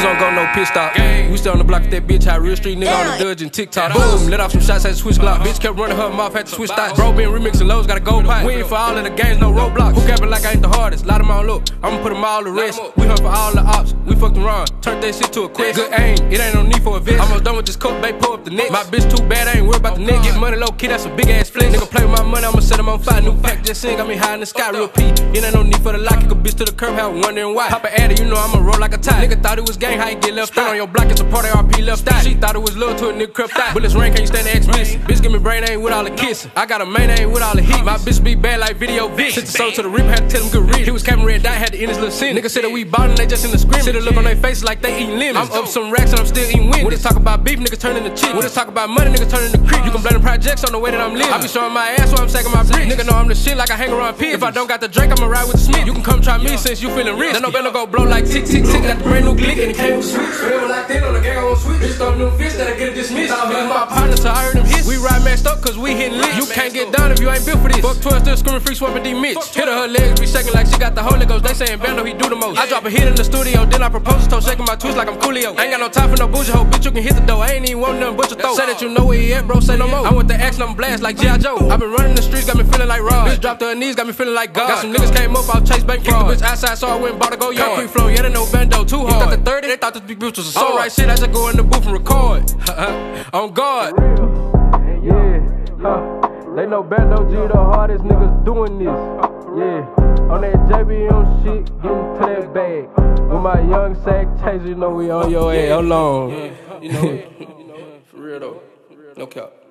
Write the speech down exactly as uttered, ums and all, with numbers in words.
Niggas don't go no pit stop. We still on the block with that bitch, high real street nigga on the Dudge and TikTok. Boom, let off some shots, had to switch Glock. Bitch kept running her mouth, had to switch thoughts. Bro been remixing lows, got a gold pipe. We ain't for all of the games, no roadblocks. Who capping like I ain't the hardest? Lot them all up, I'ma put them all to rest. We hunt for all the ops, we fucked around, turned that shit to a quest. Good aim, it ain't no need for a vest. Almost done with this coat, they pull up the neck. My bitch too bad, I ain't worried about the neck. Get money low key, that's a big ass flex. Nigga play with my money, I'ma set him on fire. New pack just sing, got me high in the sky, real P. It ain't no need for the lock, kick a bitch to the curb, have wondering why. Pop an addy, you know I'ma roll like a tie. Nigga thought it was gang, how you get left out on your block, it's a part of R P left out. She thought it was little to a nigga crept out. Bullets rain, can't you stand the explicit. Bitch give me brain, ain't with all the kissing. I got a main, ain't with all the heat. My bitch be bad like video bitch. Sent the soul to the reaper, had to tell him good read. He was capping red dot, had to end his little sin. Nigga said that we ballin', they just in the scrim. See the look on their faces like they eating lemons. I'm up some racks and I'm still eating wind. When it's talk about beef, niggas turn into chicken. When it's talk about money, niggas turn into creep. You can blame the projects on the way that I'm living. I be showing my ass while I'm stacking my bricks. Nigga know I'm the shit like I hang around pigs. If I don't got the Drake, I'ma ride with the Smith. You can come try me since you feeling rich. Then no better go blow like tick tick tick. Got the brand new glick and it came with switch. Forever like that on the gang, I won't switch. Bitch throw new fish that'll get it dismissed. He's my partner, so I heard him hits. We ride matched up cause we hitting lit. You can't get down if you ain't built for this. Fuck twelve, still screaming free swamping D Mitch. Hit her, her legs be shaking like she got the Holy Ghost. They saying Bando, he do the most. I drop a hit in the studio, then I propose to shaking my twist like I'm Coolio. Ain't got no time for no bougie hoe, bitch, you can hit the door. I ain't even want nothing but your throat. Say that you know where he at, bro, say no more. I want the action, I'm blast like G I Joe. I been running the streets, got me feeling like Rod. Bitch dropped to her knees, got me feeling like God. Got some niggas came up, I'll chase bank fraud. Kicked the bitch outside, so I went and bought a go yard. Concrete flow, yeah, they know Bando too hard. He thought the thirty, they thought this big bitch was a soul. Right shit, I just go in the booth and record. On guard. Yeah, huh. They know BandoGee the hardest niggas doing this. Yeah, on that J B M shit, getting to that bag. With my young sack chaser, you know we on your ass. Hold on. Yeah, you know, for real though. No cap.